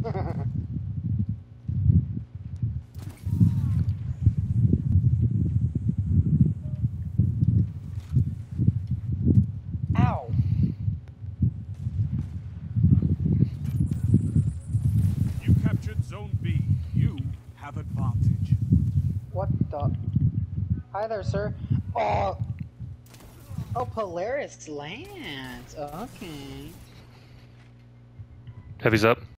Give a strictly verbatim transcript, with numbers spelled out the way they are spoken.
Ow! You captured Zone B. You have advantage. What the? Hi there, sir. Oh! Oh, Polaris lands. Okay. Heavy's up.